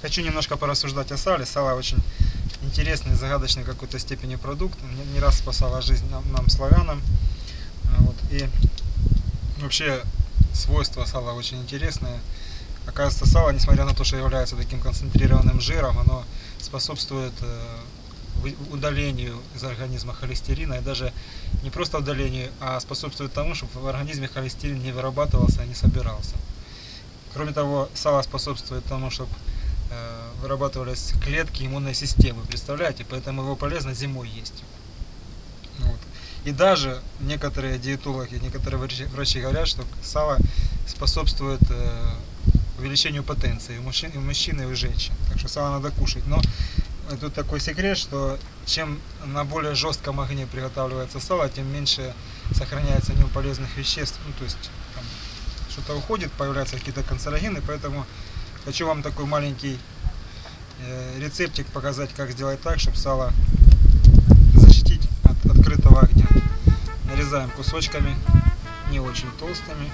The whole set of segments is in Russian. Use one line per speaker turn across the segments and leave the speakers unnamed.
Хочу немножко порассуждать о сале. Сало очень интересный, загадочный в какой-то степени продукт. Не раз спасала жизнь нам славянам. Вот. И вообще свойства сала очень интересные. Оказывается, сало, несмотря на то, что является таким концентрированным жиром, оно способствует удалению из организма холестерина, и даже не просто удалению, а способствует тому, чтобы в организме холестерин не вырабатывался и не собирался. Кроме того, сало способствует тому, чтобы вырабатывались клетки иммунной системы, представляете, поэтому его полезно зимой есть. Вот. И даже некоторые диетологи, некоторые врачи говорят, что сало способствует увеличению потенции у мужчин и у женщин. Так что сало надо кушать. Но тут такой секрет, что чем на более жестком огне приготавливается сало, тем меньше сохраняется в нем полезных веществ. Ну, то есть что-то уходит, появляются какие-то канцерогены, поэтому хочу вам такой маленький рецептик показать, как сделать так, чтобы сало защитить от открытого огня. Нарезаем кусочками, не очень толстыми.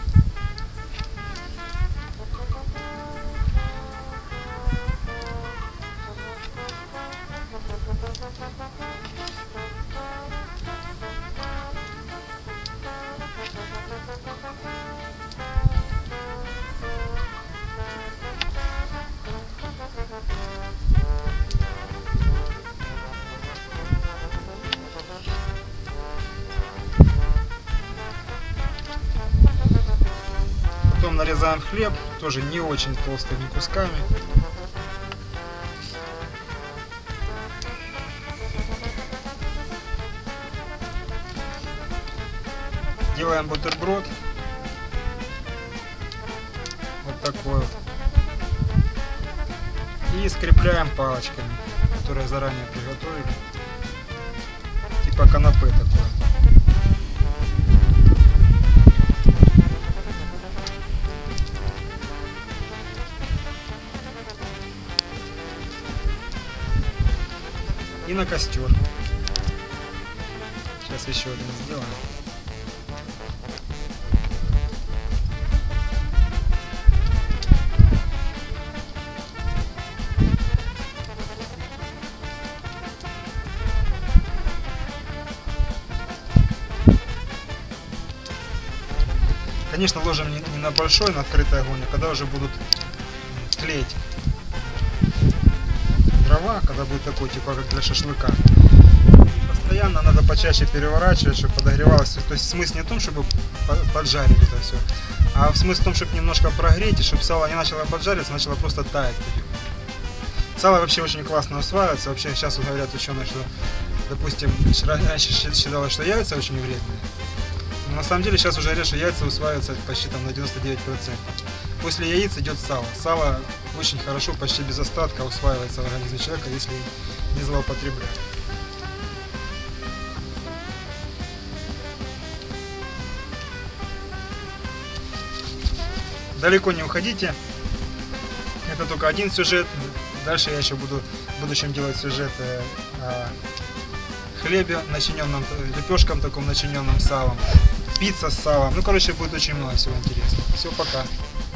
Потом нарезаем хлеб, тоже не очень толстыми кусками. Делаем бутерброд. Вот такой вот. И скрепляем палочками, которые заранее приготовили. Типа канапе такое. И на костер. Сейчас еще один сделаем. Конечно, ложим не на большой, на открытый огонь, а когда уже будут тлеть дрова, когда будет такой, типа как для шашлыка. И постоянно надо почаще переворачивать, чтобы подогревалось. То есть смысл не в том, чтобы поджарить это все, а в смысл в том, чтобы немножко прогреть, и чтобы сало не начало поджариваться, начало просто таять. Сало вообще очень классно усваивается. Вообще сейчас говорят ученые, что, допустим, раньше считалось, что яйца очень вредные. Но на самом деле сейчас уже говорят, что яйца усваиваются почти там на 99%. После яиц идет сало. Сало очень хорошо, почти без остатка усваивается в организме человека, если не злоупотреблять. Далеко не уходите. Это только один сюжет. Дальше я еще буду в будущем делать сюжет о хлебе, начиненном лепешком таком, начиненном салом. Пицца с салом. Ну, короче, будет очень много всего интересного. Все, пока.